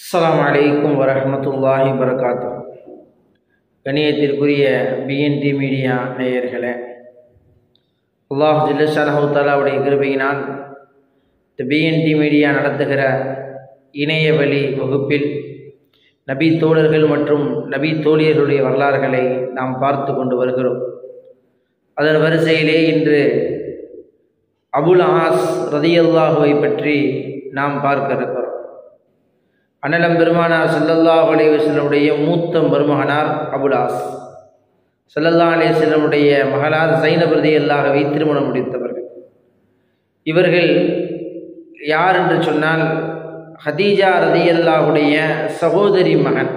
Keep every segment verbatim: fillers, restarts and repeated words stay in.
அஸ்ஸலாமு அலைக்கும் வரஹ்மத்துல்லாஹி வபரகாத்துஹு. கண்ணியத்திற்குரிய பிஎன்டி மீடியா நேயர்களே, அல்லாஹ் ஜல்ல ஷானஹு தஆலாவுடைய கிருபையினால் இந்த பிஎன்டி மீடியா நடத்துகிற இணைய வழி வகுப்பில் நபி தோழர்கள் மற்றும் நபி தோழியர்களுடைய வரலாறுகளை நாம் பார்த்து கொண்டு வருகிறோம். அதன் வரிசையிலே இன்று அபுல் ஆஸ் ரதியல்லாஹுவை பற்றி நாம் பார்க்க இருக்கிறோம். அண்ணலம் பெருமானார் ஸல்லல்லாஹு அலைஹி வஸல்லமுடைய மூத்த மருமகனார் அபுல் ஆஸ். ஸல்லல்லாஹு அலைஹி வஸல்லமுடைய மகளார் ஸைனப் ரதியல்லாஹுவை திருமணம் முடித்தவர்கள். இவர்கள் யார் என்று சொன்னால் ஹதீஜா ரதியல்லாஹுடைய சகோதரி மகன்.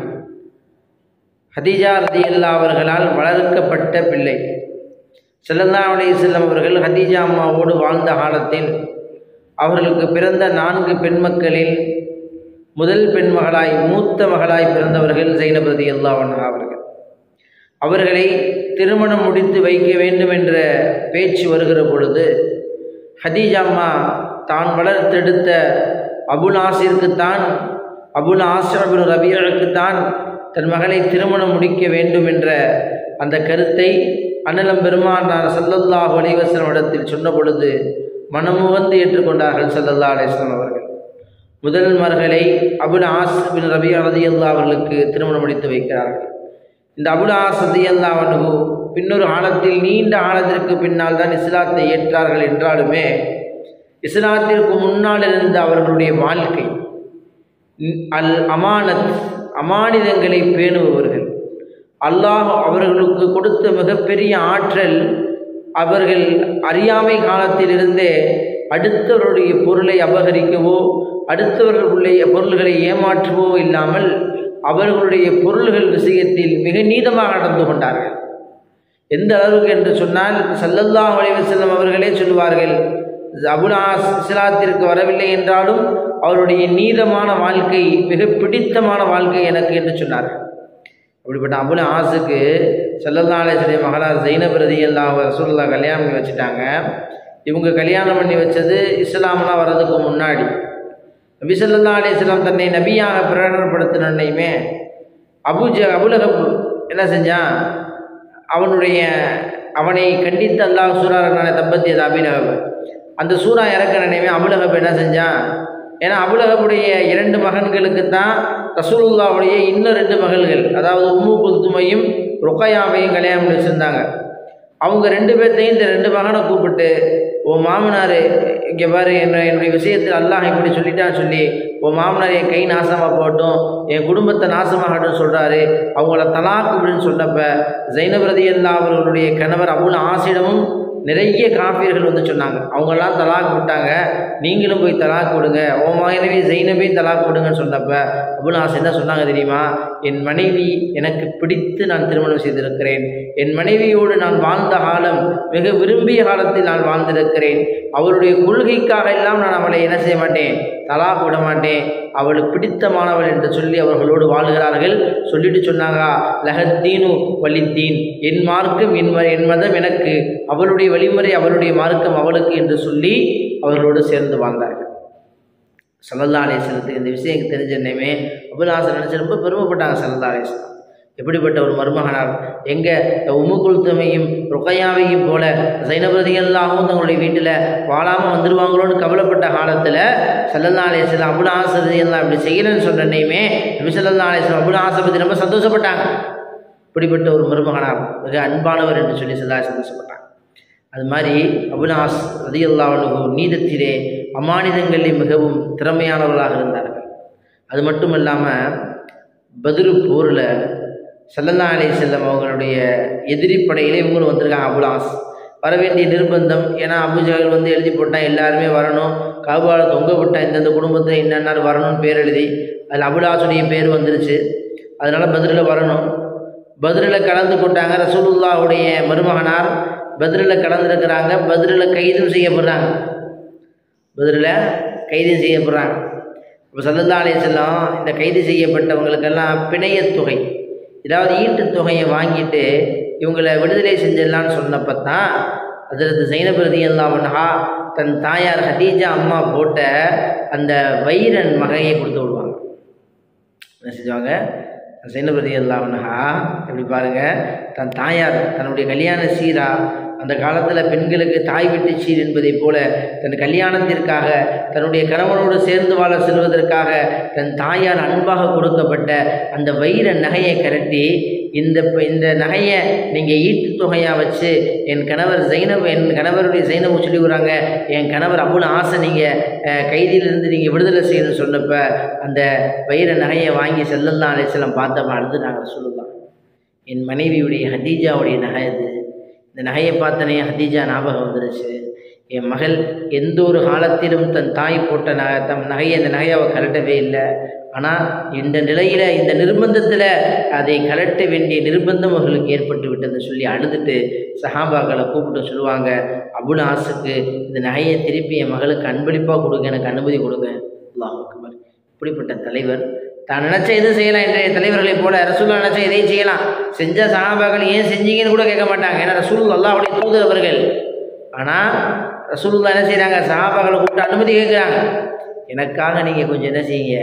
ஹதீஜா ரதியல்லாஹு அவர்களால் வளர்க்கப்பட்ட பிள்ளை. ஸல்லல்லாஹு அலைஹி வஸல்லம் அவர்கள் ஹதீஜா அம்மாவோடு வாழ்ந்த காலத்தில் அவர்களுக்கு பிறந்த நான்கு பெண் மக்களில் முதல் பெண் மகளாய் மூத்த மகளாய் பிறந்தவர்கள் ஸைனப் ரதியல்லாஹு அன்ஹா அவர்கள். அவர்களை திருமணம் முடித்து வைக்க வேண்டும் என்ற பேச்சு வருகிற பொழுது ஹதீஜா அம்மா தான் வளர்த்தெடுத்த அபுல் ஆஸிற்குத்தான் அபுல் ஆஸ் இப்னு ரபீஅக்குத்தான் தன் மகளை திருமணம் முடிக்க வேண்டும் என்ற அந்த கருத்தை அண்ணலம் பெருமானார் ஸல்லல்லாஹு அலைஹி வஸல்லம் இடத்தில் சொன்ன பொழுது மனமு வந்து ஏற்றுக்கொண்டார்கள் ஸல்லல்லாஹு அலைஹி வஸல்லம் அவர்கள். முதல் மகளை அபுல் ஆஸ் பின் ரபீஅ ரலியல்லாஹு அவர்களுக்கு திருமணம் முடித்து வைக்கிறார்கள். இந்த அபுல் ஆஸ் ரலியல்லாஹு அன்ஹு பின்னொரு காலத்தில் நீண்ட காலத்திற்கு பின்னால் தான் இஸ்லாத்தை ஏற்றார்கள் என்றாலுமே இஸ்லாத்திற்கு முன்னால் இருந்த அவர்களுடைய வாழ்க்கை அல் அமானத் அமானிதங்களை பேணுபவர்கள். அல்லாஹ் அவர்களுக்கு கொடுத்த மிகப்பெரிய ஆற்றல், அவர்கள் அறியாமை காலத்திலிருந்தே அடுத்தவருடைய பொருளை அபகரிக்கவோ அடுத்தவர்களுடைய பொருள்களை ஏமாற்றுவோ இல்லாமல் அவர்களுடைய பொருள்கள் விஷயத்தில் மிக நீதமாக நடந்து கொண்டார்கள். எந்த அளவுக்கு என்று சொன்னால் ஸல்லல்லாஹு அலைஹி வஸல்லம் அவர்களே சொல்வார்கள், அபுல் ஆஸ் இஸ்லாத்திற்கு வரவில்லை என்றாலும் அவருடைய நீதமான வாழ்க்கை மிக பிடித்தமான வாழ்க்கை எனக்கு என்று சொன்னார்கள். அப்படிப்பட்ட அபுல் ஆஸுக்கு ஸல்லல்லாஹு அலைஹி வஸல்லம் மகளார் ஸைனப் ரதியல்லாஹு ரசூலுல்லாஹ் கல்யாணம் பண்ணி வச்சுட்டாங்க. இவங்க கல்யாணம் பண்ணி வச்சது இஸ்லாம்லாம் வர்றதுக்கு முன்னாடி. நபி ஸல்லல்லாஹு அலைஹி வஸல்லம் தன்னை நபியாக பிரகடனப்படுத்தினையுமே அபுஜ அபுலஹப் என்ன செஞ்சான், அவனுடைய அவனை கண்டித்து அல்லாஹ் சூரா நானே தப்பத்தியது அபிலஹப் அந்த சூரா இறக்கணையுமே அபுலஹப் என்ன செஞ்சான், ஏன்னா அபுலஹபுடைய இரண்டு மகன்களுக்கு தான் ரசூலுல்லாஹுடைய இன்னும் ரெண்டு மகள்கள், அதாவது உம்மு குல்துமையும் ருக்கையாவையும் கல்யாணம் பண்ணி வச்சுருந்தாங்க. அவங்க ரெண்டு பேர்த்தையும் இந்த ரெண்டு மகனை கூப்பிட்டு, ஓ மாமனார் இங்கே பாரு, என்ன என்னுடைய விஷயத்தில் அல்லாஹ் இப்படி சொல்லிட்டான்னு சொல்லி, ஓ மாமனார் என் கை நாசமாக போகட்டும், என் குடும்பத்தை நாசமாகட்டும் சொல்கிறாரு, அவங்கள தலாக்கு அப்படின்னு சொன்னப்ப ஸைனப் ரதியல்லாஹு அவர்களுடைய கணவர் அபுல் ஆஸிடமும் நிறைய காஃபியர்கள் வந்து சொன்னாங்க, அவங்கெல்லாம் தலாக்கு விட்டாங்க, நீங்களும் போய் தலாக்கு விடுங்க, ஓ மனைவி ஸைனபை தலாக்கு விடுங்கன்னு சொன்னப்ப அபுல் ஆஸ் என்ன சொன்னாங்க தெரியுமா, என் மனைவி எனக்கு பிடித்து நான் திருமணம் செய்திருக்கிறேன், என் மனைவியோடு நான் வாழ்ந்த காலம் மிக விரும்பிய காலத்தில் நான் வாழ்ந்திருக்கிறேன், அவளுடைய கொள்கைக்காக எல்லாம் நான் அவளை என்ன செய்ய மாட்டேன், தலாக்கு விட மாட்டேன், அவளுக்கு பிடித்தமானவள் என்று சொல்லி அவர்களோடு வாழ்கிறார்கள். சொல்லிட்டு சொன்னாங்க, லஹத்தீனு வலித்தீன், என் மார்க்கம் என் என் மதம் எனக்கு, அவளுடைய வழிமுறை அவளுடைய மார்க்கம் அவளுக்கு என்று சொல்லி அவர்களோடு சேர்ந்து வாழ்ந்தார்கள். ஸல்லல்லாஹு அலைஹி வஸல்லம் இந்த விஷயம் தெரிஞ்சனமே அபுல் ஆஸ் நினச்சி ரொம்ப பெருமைப்பட்டாங்க. ஸல்லல்லாஹு அலைஹி வஸல்லம் எப்படிப்பட்ட ஒரு மருமகனார், எங்கே உம்மு குல்துமையும் ருக்கையாவையும் போல ஸைனப் ரதியல்லாஹுவும் தங்களுடைய வீட்டில் வாழாமல் வந்துடுவாங்களோன்னு கவலைப்பட்ட காலத்தில் ஸல்லல்லாஹு அலைஹி வஸல்லம் அபுல் ஆஸ் ரதியல்லாஹு அப்படி செய்யலன்னு சொன்னனையுமே நபி ஸல்லல்லாஹு அலைஹி வஸல்லம் அபுல் ஆஸை பற்றி ரொம்ப சந்தோஷப்பட்டாங்க. இப்படிப்பட்ட ஒரு மருமகனார், மிக அன்பானவர் என்று சொல்லி ஸல்லல்லாஹு சந்தோஷப்பட்டாங்க. அது மாதிரி அபுல் ஆஸ் ரதியல்லாஹு அன்ஹு நீதத்திலே அமானிதங்களில் மிகவும் திறமையானவர்களாக இருந்தார்கள். அது மட்டும் இல்லாமல் பத்ரு போரில் ஸல்லல்லாஹு அலைஹி வஸல்லம் அவங்களுடைய எதிரி படையிலே இவங்களும் வந்திருக்காங்க. அபுல் ஆஸ் வர வேண்டிய நிர்பந்தம், ஏன்னா அபூஜஹல் வந்து எழுதி போட்டால் எல்லாருமே வரணும், கஅபால தொங்க விட்டால் இந்தந்த குடும்பத்தில் என்னென்ன வரணும்னு பேர் எழுதி அதில் அபுல் ஆஸுடைய பேர் வந்துருச்சு. அதனால் பத்ரில் வரணும். பத்ரில் கலந்து கொண்டாங்க. ரசூலுல்லாஹுடைய மருமகனார் பத்ரில் கலந்துருக்கிறாங்க. பத்ரில் கைதும் செய்யப்படுறாங்க. பத்ரில் கைது செய்யப்படுறாங்க. இப்போ ஸல்லல்லாஹு அலைஹி வஸல்லம் இந்த கைது செய்யப்பட்டவங்களுக்கெல்லாம் பிணையத் தொகை, ஏதாவது ஈட்டுத் தொகையை வாங்கிட்டு இவங்களை விடுதலை செஞ்சிடலான்னு சொன்னப்போ தான் ஹஜ்ரத் ஸைனப் ரலியல்லாஹு அன்ஹா தன் தாயார் ஹதீஜா அம்மா போட்ட அந்த வைரன் மகையை கொடுத்து விடுவாங்க. என்ன செஞ்சுவாங்க, ஸைனப் ரலியல்லாஹு அன்ஹா எப்படி பாருங்கள், தன் தாயார் தன்னுடைய கல்யாண சீரா அந்த காலத்தில் பெண்களுக்கு தாய் வீட்டு சீர் என்பதை போல தன் கல்யாணத்திற்காக தன்னுடைய கணவனோடு சேர்ந்து வாழ செல்வதற்காக தன் தாயார் அன்பாக கொடுக்கப்பட்ட அந்த வைர நகையை கரட்டி இந்த இந்த நகையை நீங்கள் ஈட்டு தொகையாக வச்சு என் கணவர் ஸைனப் என் கணவருடைய ஸைனப் சொல்லி விடுறாங்க, என் கணவர் அவ்வளோ ஆசை நீங்கள் கைதியிலிருந்து நீங்கள் விடுதலை செய்யணும்னு சொன்னப்போ அந்த வைர நகையை வாங்கி ஸல்லல்லாஹு அலைஹி வஸல்லம் பார்த்தப்ப அழுது நாங்கள் சொல்லலாம், என் மனைவியுடைய ஹதீஜாவுடைய நகை இது, இந்த நகையை பார்த்தனே ஹதீஜா ஞாபகம் வந்துருச்சு, என் மகள் எந்த ஒரு காலத்திலும் தன் தாய் போட்ட ந தம் நகையை அந்த நகையை அவள் கலட்டவே இல்லை, ஆனால் இந்த நிலையில் இந்த நிர்பந்தத்தில் அதை கலட்ட வேண்டிய நிர்பந்தம் அவர்களுக்கு ஏற்பட்டு விட்டது சொல்லி அழுதுட்டு சஹாபாக்களை கூப்பிட்டு சொல்லுவாங்க, அபுல் ஆஸுக்கு இந்த நகையை திருப்பி என் மகளுக்கு அன்பளிப்பாக கொடுங்க, எனக்கு அனுமதி கொடுங்க. அல்லாஹ் அக்பர். இப்படிப்பட்ட தலைவர் தான் நினச்ச எதுவும் செய்யலாம். இன்றைய தலைவர்களைப் போல ரசூலுல்லாஹ் நினச்ச எதையும் செய்யலாம். செஞ்ச சஹாபாக்கள் ஏன் செஞ்சீங்கன்னு கூட கேட்க மாட்டாங்க, ஏன்னா ரசூலுல்லாஹ் அல்லாஹ்வுடைய தூதரவர்கள். ஆனால் ரசூலுல்லாஹ் என்ன செய்கிறாங்க, சஹாபாக்களை கூப்பிட்டு அனுமதி கேட்குறாங்க, எனக்காக நீங்கள் கொஞ்சம் என்ன செய்யுங்க,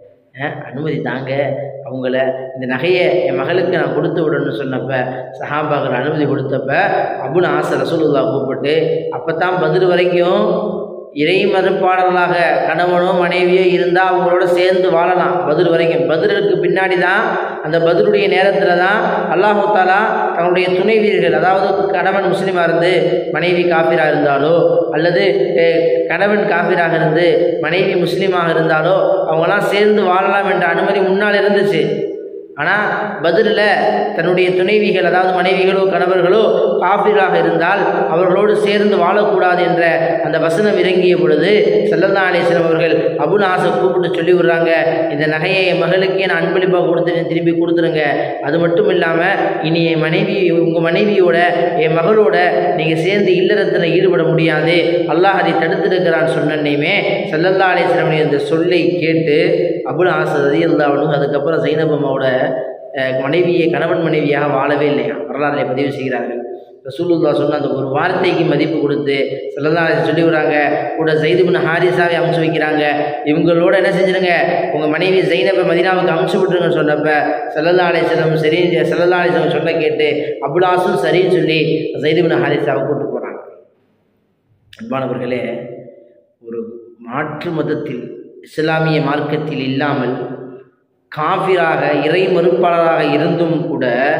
அனுமதி தாங்க, அவங்கள இந்த நகையை என் மகளுக்கு நான் கொடுத்து விடணும்னு சொன்னப்போ சஹாபாக்கள் அனுமதி கொடுத்தப்ப அபுல் ஆஸ் ரசூலுல்லாஹ் கூப்பிட்டு அப்போ தான் பதில் வரைக்கும் இறை மறுப்பாளர்களாக கணவனோ மனைவியோ இருந்தால் அவங்களோட சேர்ந்து வாழலாம். பதில் வரைக்கும் பதிலுக்கு பின்னாடி தான், அந்த பதிலுடைய நேரத்தில் தான் அல்லாஹ் தஆலா தன்னுடைய துணை வீரர்கள், அதாவது கணவன் முஸ்லீமாக இருந்து மனைவி காஃபிராக இருந்தாலோ அல்லது கணவன் காஃபிராக இருந்து மனைவி முஸ்லீமாக இருந்தாலோ அவங்களாம் சேர்ந்து வாழலாம் என்ற அனுமதி முன்னால் இருந்துச்சு. ஆனால் பதிலில் தன்னுடைய துணைவிகள், அதாவது மனைவிகளோ கணவர்களோ காஃபிராக இருந்தால் அவர்களோடு சேர்ந்து வாழக்கூடாது என்ற அந்த வசனம் இறங்கிய பொழுது ஸல்லல்லாஹு அலைஹி வஸல்லம் அவர்கள் அபுல் ஆஸை கூப்பிட்டு சொல்லி விடுறாங்க, இந்த நகையை என் மகளுக்கே நான் அன்பளிப்பாக கொடுத்துருங்க, திரும்பி கொடுத்துருங்க. அது மட்டும் இல்லாமல் இனி என் மனைவி உங்கள் மனைவியோட என் மகளோட நீங்கள் சேர்ந்து இல்லறத்தில் ஈடுபட முடியாது, அல்லாஹ் அதை தடுத்திருக்கிறான்னு சொன்னேன்னே ஸல்லல்லாஹு அலைஹி வஸல்லம் இந்த சொல்லை கேட்டு அபுல் ஆஸ் ரலியல்லாஹு அன்ஹு அதுக்கப்புறம் ஸைனப் அம்மாவோட மனைவியை கணவன் மனைவியாக வாழவே இல்லையா, வரலாறுல பதிவு செய்கிறார்கள். ரசூலுல்லாஹ் சொன்ன அந்த ஒரு வார்த்தைக்கு மதிப்பு கொடுத்து ஸல்லல்லாஹு அலைஹி சொல்லி விடுறாங்க, கூட ஸைத் இப்னு ஹாரிஸாவை அமுச்சு வைக்கிறாங்க, இவங்களோட என்ன செஞ்சிருங்க, உங்கள் மனைவி ஸைனபை மதீனாவுக்கு அமுச்சு விட்டுருங்கன்னு சொன்னப்ப ஸல்லல்லாஹு அலைஹி வஸல்லம் சரி ஸல்லல்லாஹு அலைஹி வஸல்லம் சொன்ன கேட்டு அபுல் ஆஸும் சரின்னு சொல்லி ஸைத் இப்னு ஹாரிஸாவை கூப்பிட்டு போகிறாங்க. அன்பானவர்களே, ஒரு மாற்று மதத்தில் இஸ்லாமிய மார்க்கத்தில் இல்லாமல் காஃபிராக இறை மறுப்பாளராக இருந்தும் கூட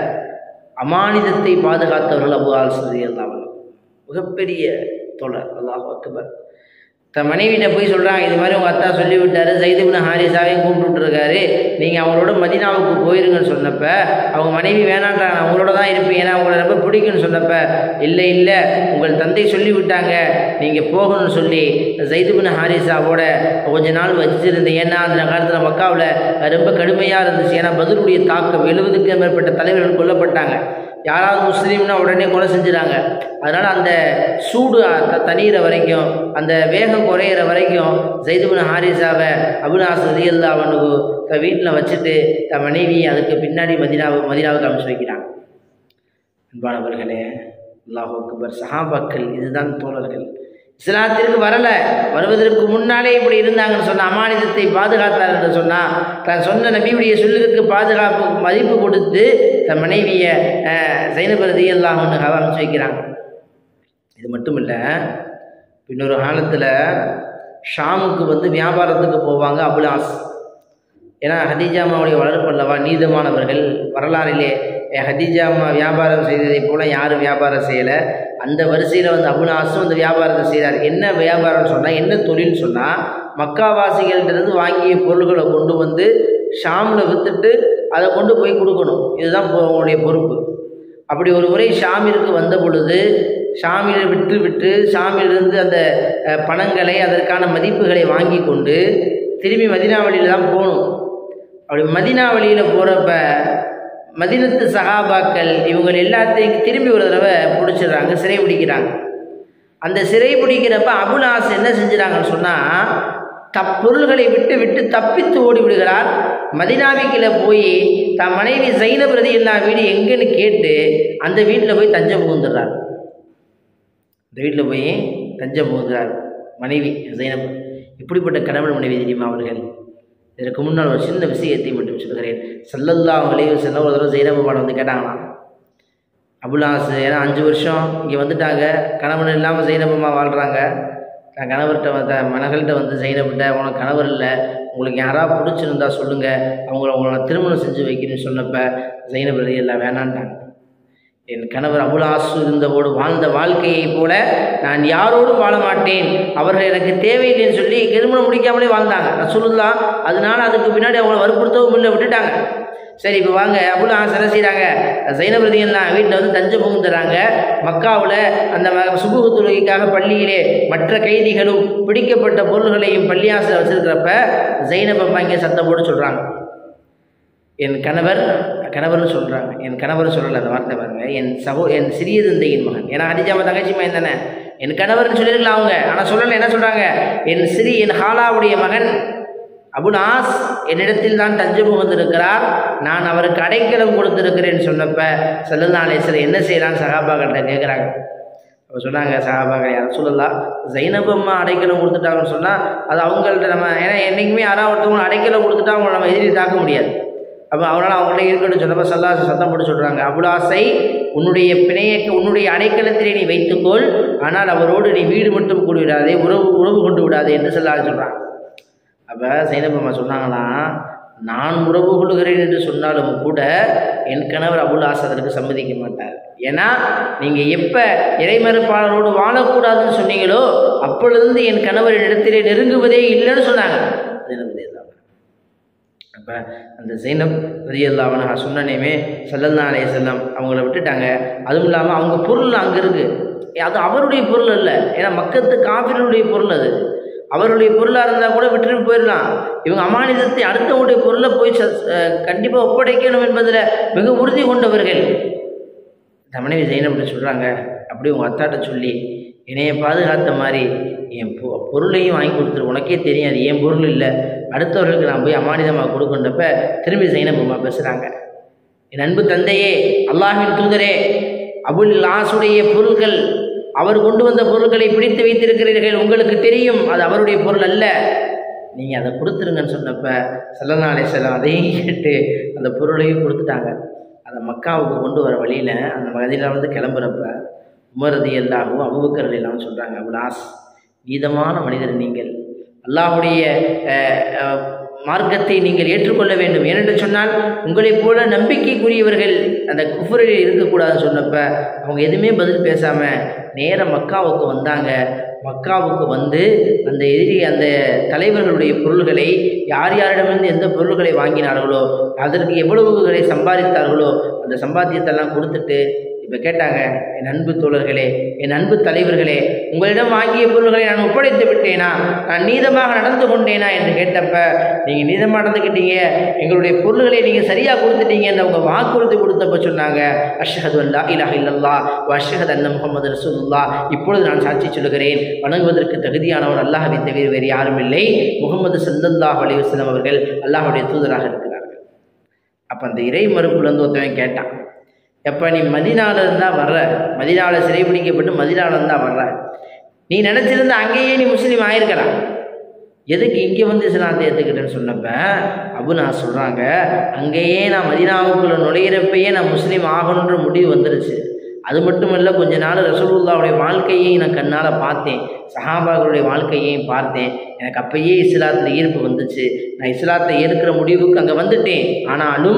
அமானிதத்தை பாதுகாத்தவர்கள் அபூ ஆஸ் ரலியல்லாஹு அன்ஹு, மிகப்பெரிய தோழர். அல்லாஹ் அக்பர். தன் மனைவிட்ட போய் சொல்கிறாங்க, இது மாதிரி உங்கள் அத்தா சொல்லிவிட்டாரு, ஸைத் இப்னு ஹாரிஸாவையும் கூப்பிட்டு விட்டுருக்காரு, நீங்கள் அவங்களோட மதீனாவுக்கு போயிருங்கன்னு சொன்னப்ப அவங்க மனைவி வேணான்றாங்க, அவங்களோட தான் இருப்பீங்க, ஏன்னா அவங்கள ரொம்ப பிடிக்குன்னு சொன்னப்ப இல்லை இல்லை உங்கள் தந்தை சொல்லிவிட்டாங்க நீங்கள் போகணும்னு சொல்லி ஸைத் இப்னு ஹாரிஸாவோட கொஞ்ச நாள் வச்சுருந்தேன். ஏன்னா அந்த காலத்தில் மக்காவில் ரொம்ப கடுமையாக இருந்துச்சு, ஏன்னா பதிலுடைய தாக்கம் எழுபதுக்கும் மேற்பட்ட தலைவர்கள் கொல்லப்பட்டாங்க, யாராவது முஸ்லீம்னா உடனே கொலை செஞ்சுறாங்க. அதனால் அந்த சூடு தணிகிற வரைக்கும், அந்த வேகம் குறையிற வரைக்கும் ஸைத் இப்னு ஹாரிஸாவை அபூ ஆஸ் ரலியல்லாஹு அன்ஹு தன் வீட்டில் வச்சுட்டு தன் மனைவியை அதுக்கு பின்னாடி மதீனாவு மதீனாவுக்கு அனுப்பிச்சு வைக்கிறாங்க. அன்பானவர்களே, அல்லாஹ் அக்பர். சஹாபாக்கள் இதுதான் தோழர்கள். இஸ்லாத்திற்கு வரலை, வருவதற்கு முன்னாலே இப்படி இருந்தாங்கன்னு சொன்னால், அமானிதத்தை பாதுகாத்தார் என்று சொன்னால், தான் சொன்ன நபியுடைய சொல்லுக்கு பாதுகாப்பு மதிப்பு கொடுத்து தன் மனைவியை ஸைனப் ரலியல்லாஹு அன்ஹா அனுப்பிச்சு வைக்கிறாங்க. இது மட்டும் இல்லை, இன்னொரு காலத்தில் ஷாமுக்கு வந்து வியாபாரத்துக்கு போவாங்க அபுல் ஆஸ். ஏன்னா ஹதீஜா அம்மாவுடைய வளர்ப்பல்லவா நீதமானவர்கள். வரலாறிலே ஹதீஜா அம்மா வியாபாரம் செய்ததை போல யாரும் வியாபாரம் செய்யலை. அந்த வரிசையில் வந்து அபுல் ஆஸும் அந்த வியாபாரத்தை செய்கிறார். என்ன வியாபாரம்னு சொன்னால், என்ன தொழில்னு சொன்னால், மக்காவாசிகள்கிட்டருந்து வாங்கிய பொருள்களை கொண்டு வந்து ஷாமில் விற்றுட்டு அதை கொண்டு போய் கொடுக்கணும். இதுதான் அவங்களுடைய பொறுப்பு. அப்படி ஒரு முறை ஷாமிற்கு வந்த பொழுது ஷாமில் விட்டு விட்டு ஷாமிலிருந்து அந்த பணங்களை அதற்கான மதிப்புகளை வாங்கி கொண்டு திரும்பி மதீனா வழியில் தான் போகணும். அப்படி மதீனா வழியில் போகிறப்ப மதீனத்து சஹாபாக்கள் இவங்க எல்லாத்தையும் திரும்பி ஒரு தடவை பிடிச்சிடுறாங்க, சிறை பிடிக்கிறாங்க. அந்த சிறை பிடிக்கிறப்ப அபுல் ஆஸ் என்ன செஞ்சுறாங்கன்னு சொன்னால், தப் பொருள்களை விட்டு விட்டு தப்பித்து ஓடி விடுகிறார். மதீனாவுக்குள்ள போய் தன் மனைவி ஸைனப் ரலியல்லாஹு வீடு எங்கன்னு கேட்டு அந்த வீட்டில் போய் தஞ்சம் புகுந்துடுறார். இந்த வீட்டில் போய் தஞ்சம் புகுந்துறார் மனைவி ஸைனப். இப்படிப்பட்ட கணவன் மனைவி தெரியுமா அவர்கள்? இதற்கு முன்னால் ஒரு சின்ன விஷயத்தை மட்டும் சொல்கிறேன். ஸல்லல்லாஹு அலைஹி வஸல்லம் ஒரு தடவை ஜைனப் அம்மா வந்து கேட்டாங்களாம், அபுல் ஆஸ் ஏன்னா அஞ்சு வருஷம் இங்கே வந்துட்டாங்க, கணவன் இல்லாமல் ஜைனப் அம்மா வாழ்கிறாங்க. நான் கணவர்கிட்ட வந்த மனகள்கிட்ட வந்து ஜைனப்கிட்ட உனக்கு கணவர் இல்லை, உங்களுக்கு யாராவது பிடிச்சிருந்தா சொல்லுங்கள், அவங்கள உங்களை திருமணம் செஞ்சு வைக்கணும்னு சொன்னப்போ ஜைனப் ரலியல்லாஹு வேணான்ட்டாங்க. என் கணவர் அபுல் ஆஸ் இருந்தவோடு வாழ்ந்த வாழ்க்கையை போல நான் யாரோடும் வாழ மாட்டேன், அவர்கள் எனக்கு தேவையில்லைன்னு சொல்லி திருமணம் முடிக்காமலே வாழ்ந்தாங்க ரசூலுல்லாஹ். அதனால அதுக்கு பின்னாடி அவங்கள வற்புறுத்தவும் இல்லை, விட்டுட்டாங்க. சரி, இப்போ வாங்க, அபுல் ஆஸ் என்ன செய்கிறாங்க, ஜைனப் ரலியல்லாஹு வீட்டில் வந்து தஞ்சம் புகுந்துறாங்க. மக்காவில் அந்த சுபுஹ் தொழுகைக்காக பள்ளியிலே மற்ற கைதிகளும் பிடிக்கப்பட்ட பொருள்களையும் பள்ளியாசில் வச்சிருக்கிறப்ப ஜைனப் அம்மா இங்கே சத்தம் போட்டு சொல்கிறாங்க, என் கணவர் கணவர்னு சொல்கிறாங்க, என் கணவர் சொல்லலை அந்த வார்த்தை பாருங்க, என் சகோ என் சிறிய தந்தையின் மகன், ஏன்னா ஹதீஜாவை தங்கச்சி மகன் தானே, என் கணவர்னு சொல்லியிருக்கலாம் அவங்க, ஆனால் சொல்லலை. என்ன சொல்கிறாங்க, என் சிறி என் ஹாலாவுடைய மகன் அபுல் ஆஸ் என்னிடத்தில் தான் தஞ்சம் புகுந்திருக்கிறார், நான் அவருக்கு அடைக்கலம் கொடுத்திருக்கிறேன்னு சொன்னப்ப ஸல்லல்லாஹு அலைஹி வஸல்லம் என்ன செய்யலான்னு சஹாபாக்கிட்ட கேட்குறாங்க. அப்போ சொன்னாங்க சஹாபாக்கள், யார் ரசூலுல்லாஹ் ஜைனப் அம்மா அடைக்கலம் கொடுத்துட்டாங்கன்னு சொன்னால் அது அவங்கள்ட்ட நம்ம, ஏன்னா என்றைக்குமே யாராவது ஒருத்தவங்க அடைக்கலம் கொடுத்துட்டா அவங்கள நம்ம எதிரி தாக்க முடியாது. அப்போ அவனால் அவங்கள்ட்ட இருக்கணும்னு சொன்னப்போ ஸல்லல்லாஹு சத்தம் போட்டு சொல்கிறாங்க, அபுல் ஆஸை உன்னுடைய பிணையக்கு உன்னுடைய அடைக்கலத்திலே நீ வைத்துக்கொள், ஆனால் அவரோடு நீ வீடு மட்டும் கூடி விடாதே, உறவு உறவு கொண்டு விடாதே என்று ஸல்லல்லாஹு சொல்கிறாங்க. அப்போ ஜைனப் அம்மா சொன்னாங்களாம், நான் உறவு கொள்கிறேன் என்று சொன்னாலும் கூட என் கணவர் அபுல் ஆஸ் அதற்கு சம்மதிக்க மாட்டார். ஏன்னா நீங்கள் எப்போ இறைமறுப்பாளரோடு வாழக்கூடாதுன்னு சொன்னீங்களோ அப்பொழுது என் கணவர் இடத்திலே நெருங்குவதே இல்லைன்னு சொன்னாங்க ஜைனப் ரலியல்லாஹு. அப்போ அந்த ஜைனப் ரலியல்லாஹு அன்ஹா சொன்னனேமே ஸல்லல்லாஹு அலைஹி வஸல்லம் அவங்கள விட்டுட்டாங்க. அதுவும் இல்லாமல் அவங்க பொருள் அங்கே இருக்குது, அது அவருடைய பொருள் அல்ல, ஏன்னா மக்கத்து காஃபிர்களுடைய பொருள், அது அவருடைய பொருளாக இருந்தால் கூட விட்டுட்டு போயிடலாம். இவங்க அமானிதத்தை அடுத்தவங்களுடைய பொருளை போய் கண்டிப்பாக ஒப்படைக்கணும் என்பதில் மிக உறுதி கொண்டவர்கள். இந்த மனைவி ஜைனப்ட்ட சொல்கிறாங்க, அப்படி உங்கள் அத்தாட்ட சொல்லி என்னையை பாதுகாத்த மாதிரி என் பொ பொருளையும் வாங்கி கொடுத்துரு, உனக்கே தெரியும் அது என் பொருள் இல்லை, அடுத்தவர்களுக்கு நான் போய் அமானிதமாக கொடுக்கின்றப்ப திரும்பி ஜைனப் அம்மா பேசுகிறாங்க, என் அன்பு தந்தையே, அல்லாஹ்வின் தூதரே, அபுல் ஆஸுடைய பொருள்கள், அவர் கொண்டு வந்த பொருட்களை பிடித்து வைத்திருக்கிறீர்கள், உங்களுக்கு தெரியும் அது அவருடைய பொருள் அல்ல, நீங்கள் அதை கொடுத்துருங்கன்னு சொன்னப்போ ஸல்லல்லாஹு அலைஹி வஸல்லம் அதையும் கேட்டு அந்த பொருளையும் கொடுத்துட்டாங்க. அதை மக்காவுக்கு கொண்டு வர வழியில் அந்த மதீனா வந்து கிளம்புறப்ப உமர் ரலியல்லாஹு அபூபக்கர் ரலியல்லாஹு சொல்கிறாங்க, அபுல் ஆஸ் நீதமான மனிதர், நீங்கள் அல்லாஹ்வுடைய மார்க்கத்தை நீங்கள் ஏற்றுக்கொள்ள வேண்டும், ஏனென்று சொன்னால் உங்களைப் போல நம்பிக்கைக்குரியவர்கள் அந்த குஃப்ரில் இருக்கக்கூடாதுன்னு சொன்னப்போ அவங்க எதுவுமே பதில் பேசாமல் நேராக மக்காவுக்கு வந்தாங்க. மக்காவுக்கு வந்து அந்த எதிரி அந்த தலைவர்களுடைய பொருள்களை யார் யாரிடமிருந்து எந்த பொருள்களை வாங்கினார்களோ அதற்கு எவ்வளவுகளை சம்பாதித்தார்களோ அந்த சம்பாத்தியத்தெல்லாம் கொடுத்துட்டு இப்போ கேட்டாங்க, என் அன்பு தோழர்களே, என் அன்பு தலைவர்களே, உங்களிடம் வாங்கிய பொருள்களை நான் ஒப்படைத்து விட்டேனா, நான் நீதமாக நடந்து கொண்டேனா என்று கேட்டப்ப நீங்கள் நீதமாக நடந்துக்கிட்டீங்க, எங்களுடைய பொருள்களை நீங்கள் சரியாக கொடுத்துட்டீங்க என்று அவங்க வாக்குறுதி கொடுத்தப்ப சொன்னாங்க, அஷ்ஹது அல்லா இலாஹ இல்லல்லாஹ் வ அஷ்ஹது அன்ன முஹம்மது ரசூலுல்லாஹ், இப்பொழுது நான் சாட்சி சொல்கிறேன் வணங்குவதற்கு தகுதியானவர் அல்லாஹ்வை தவிர வேறு யாரும் இல்லை, முஹம்மது ஸல்லல்லாஹு அலைஹி வஸல்லம் அவர்கள் அல்லாஹ்வுடைய தூதராக இருக்கிறார்கள். அப்போ அந்த இறை மறுப்புலேருந்து ஒருத்தவன் கேட்டான், எப்போ நீ மதீனாவில் இருந்தால் வர்ற, மதீனாவில் சிறைபிடிக்கப்பட்டு மதீனாவில் இருந்தால் வர்ற, நீ நினச்சிருந்தா அங்கேயே நீ முஸ்லீம் ஆயிருக்கலாம், எதுக்கு இங்கே வந்து இஸ்லாத்தை ஏற்றுக்கிட்டேன்னு சொன்னப்ப அபு நான் சொல்கிறாங்க, அங்கேயே நான் மதீனாவுக்குள்ளே நுழையிறப்பையே நான் முஸ்லீம் ஆகணுன்ற முடிவு வந்துருச்சு. அது மட்டும் இல்லை, கொஞ்ச நாள் ரசூலுல்லாஹ்வுடைய வாழ்க்கையையும் நான் கண்ணால் பார்த்தேன், சஹாபாக்களுடைய வாழ்க்கையையும் பார்த்தேன், எனக்கு அப்பயே இஸ்லாத்தில் ஈர்ப்பு வந்துச்சு, நான் இஸ்லாத்தை ஏற்கிற முடிவுக்கு அங்கே வந்துட்டேன். ஆனாலும்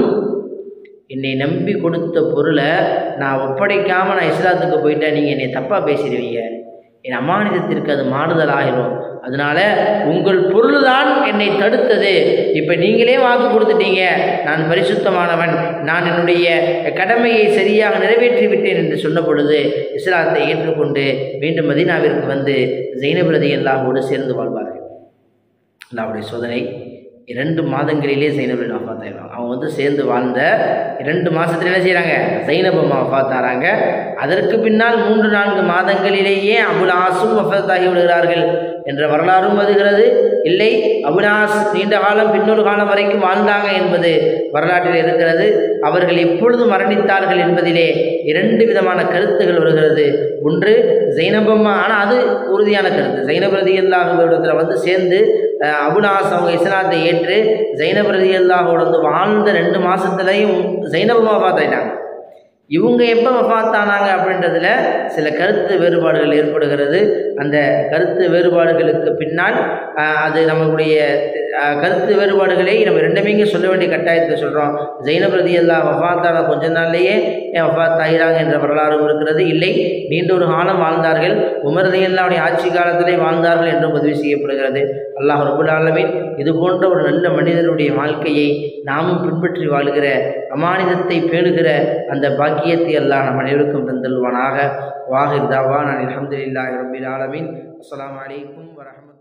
என்னை நம்பி கொடுத்த பொருளை நான் ஒப்படைக்காமல் நான் இஸ்லாத்துக்கு போயிட்டேன், நீங்கள் என்னை தப்பாக பேசிடுவீங்க, என் அமானிதத்திற்கு அது மாறுதல் ஆகிரும், அதனால் உங்கள் பொருள் தான் என்னை தடுத்தது, இப்போ நீங்களே வாக்கு கொடுத்துட்டீங்க, நான் பரிசுத்தமானவன், நான் என்னுடைய கடமையை சரியாக நிறைவேற்றி விட்டேன் என்று சொன்ன பொழுது இஸ்லாத்தை ஏற்றுக்கொண்டு மீண்டும் மதீனாவிற்கு வந்து ஜைனப் ரலியல்லாஹு சேர்ந்து வாழ்வார்கள். அல்லாஹ்வுடைய சோதனை, இரண்டு மாதங்களிலே ஜைனப் வஃபாத் ஆயிடுவாங்க. அவங்க வந்து சேர்ந்து வாழ்ந்த இரண்டு மாதத்துல என்ன செய்கிறாங்க, ஜைனப் அம்மா வஃபாத் ஆகிறாங்க. அதற்கு பின்னால் மூன்று நான்கு மாதங்களிலேயே அபுல் ஆஸும் வஃபாத் ஆகி விடுகிறார்கள் என்ற வரலாறும் வருகிறது. இல்லை, அபுல் ஆஸ் நீண்ட காலம் பின்னொரு காலம் வரைக்கும் வாழ்ந்தாங்க என்பது வரலாற்றில் இருக்கிறது. அவர்கள் எப்பொழுது மரணித்தார்கள் என்பதிலே இரண்டு விதமான கருத்துகள் வருகிறது. ஒன்று ஜைனப் அம்மா, ஆனால் அது உறுதியான கருத்து, ஜைனப் ரலியல்லாஹு இடத்துல வந்து சேர்ந்து அபுல்-ஆஸ் அவங்க இஸ்லாத்தை ஏற்று ஜைனப் ரலியல்லாஹு வந்து வாழ்ந்த ரெண்டு மாதத்துலையும் ஜைனப் வஃபாத் ஆயிட்டாங்க. இவங்க எப்போ வஃபாத்தானாங்க அப்படின்றதுல சில கருத்து வேறுபாடுகள் ஏற்படுகிறது. அந்த கருத்து வேறுபாடுகளுக்கு பின்னால் அது நம்மளுடைய கருத்து வேறுபாடுகளை நம்ம ரெண்டுமே இங்கே சொல்ல வேண்டிய கட்டாயத்தை சொல்கிறோம். ஜைனப் ரலியல்லாஹு வஃபாத்தான கொஞ்ச நாள்லேயே வஃபாத் ஆகிறாங்க என்ற வரலாறும் இருக்கிறது. இல்லை, நீண்ட ஒரு காலம் வாழ்ந்தார்கள், உமர் ரலியல்லாஹுடைய ஆட்சி காலத்திலே வாழ்ந்தார்கள் என்றும் பதிவு செய்யப்படுகிறது. அல்லாஹ் ரப்பல் ஆலமீன் இது போன்ற ஒரு நல்ல மனிதனுடைய வாழ்க்கையை நாமும் பின்பற்றி வாழ்கிற அமானிதத்தை பேணுகிற அந்த பாக்கியத்தை அல்லாஹ் நம் அனைவருக்கும் தந்தல்வானாக. வாஹிர் தாவானா அல்ஹம்துலில்லாஹி ரப்பில் ஆலமீன். அஸ்ஸலாமு அலைக்கும் வரஹ்மத்துல்லாஹி.